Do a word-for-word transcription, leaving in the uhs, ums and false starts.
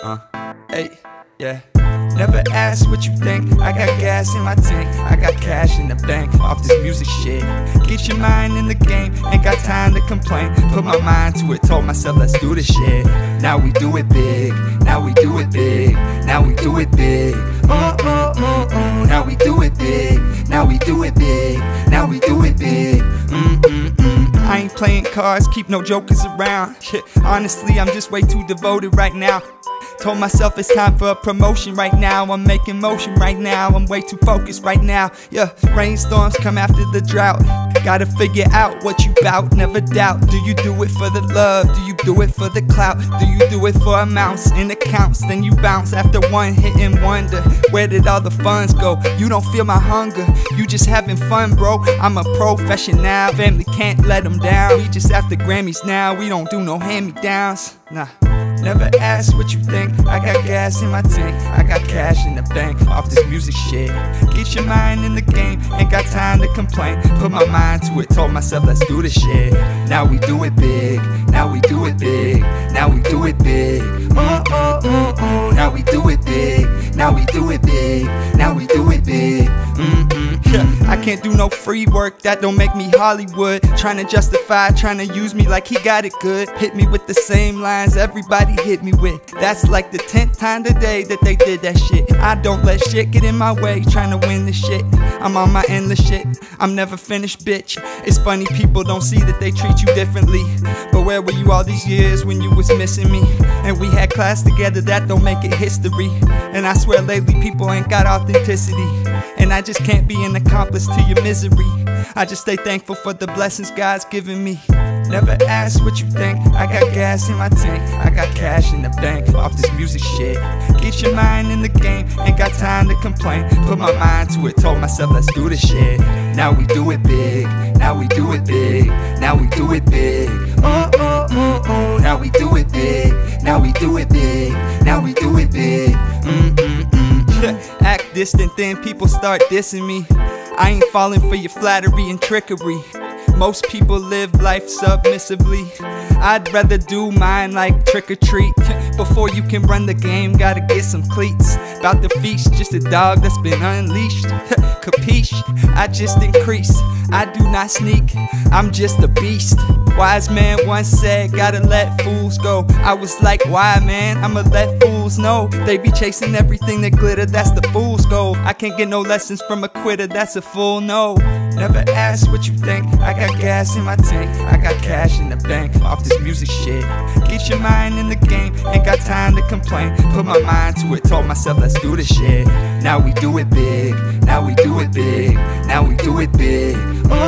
Uh, hey, yeah. Never ask what you think. I got gas in my tank, I got cash in the bank off this music shit. Get your mind in the game, ain't got time to complain. Put my mind to it, told myself let's do this shit. Now we do it big, now we do it big, now we do it big. Mm, mm, mm, mm. Now we do it big, now we do it big, now we do it big. Mm, mm, mm. I ain't playing cards, keep no jokers around. Shit, honestly, I'm just way too devoted right now. Told myself it's time for a promotion right now. I'm making motion right now, I'm way too focused right now. Yeah, rainstorms come after the drought. Gotta figure out what you bout, never doubt. Do you do it for the love? Do you do it for the clout? Do you do it for amounts and accounts? Then you bounce after one hit and wonder, where did all the funds go? You don't feel my hunger, you just having fun, bro. I'm a professional, family can't let them down. We just after Grammys now, we don't do no hand-me-downs. Nah. Never ask what you think. I got gas in my tank, I got cash in the bank off this music shit. Get your mind in the game, ain't got time to complain. Put my mind to it, told myself let's do this shit. Now we do it big, now we do it big, now we do it big. Mm, mm, mm, mm. Now we do it big, now we do it big, now we do it big. Mm, mm, mm. I can't do no free work, that don't make me Hollywood. Trying to justify, trying to use me like he got it good. Hit me with the same lines everybody hit me with. That's like the tenth time today that they did that shit. I don't let shit get in my way, trying to win this shit. I'm on my endless shit, I'm never finished, bitch. It's funny people don't see that they treat you differently. But where were you all these years when you was missing me? And we had class together, that don't make it history. And I swear lately people ain't got authenticity. And I just can't be an accomplice to your misery. I just stay thankful for the blessings God's given me. Never ask what you think. I got gas in my tank, I got cash in the bank off this music shit. Get your mind in the game, ain't got time to complain. Put my mind to it, told myself let's do this shit. Now we do it big, now we do it big, now we do it big. Mm, mm, mm, mm. Now we do it big, now we do it big, now we do it big. Mm, mm, mm. Act distant, then people start dissing me. I ain't falling for your flattery and trickery. Most people live life submissively. I'd rather do mine like trick or treat. Before you can run the game, gotta get some cleats. About the feast, just a dog that's been unleashed. Capiche? I just increase, I do not sneak, I'm just a beast. Wise man once said, gotta let fools go. I was like, why man? I'ma let fools know. They be chasing everything that glitter, that's the fool's goal. I can't get no lessons from a quitter, that's a full no. Never ask what you think. I got gas in my tank, I got cash in the bank off this music shit. Get your mind in the game, ain't got time to complain. Put my mind to it, told myself let's do this shit. Now we do it big, now we do it big, now we do it big. Mm,